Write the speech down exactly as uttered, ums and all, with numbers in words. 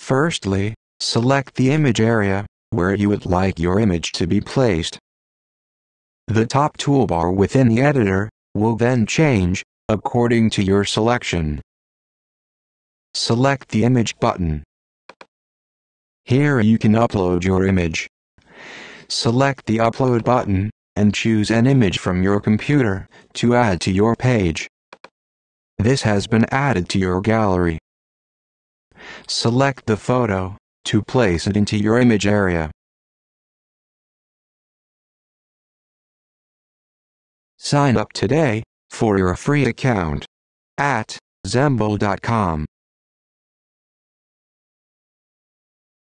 Firstly, select the image area, where you would like your image to be placed. The top toolbar within the editor will then change, according to your selection. Select the Image button. Here you can upload your image. Select the Upload button, and choose an image from your computer to add to your page. This has been added to your gallery. Select the photo to place it into your image area. Sign up today for your free account at zembl dot com.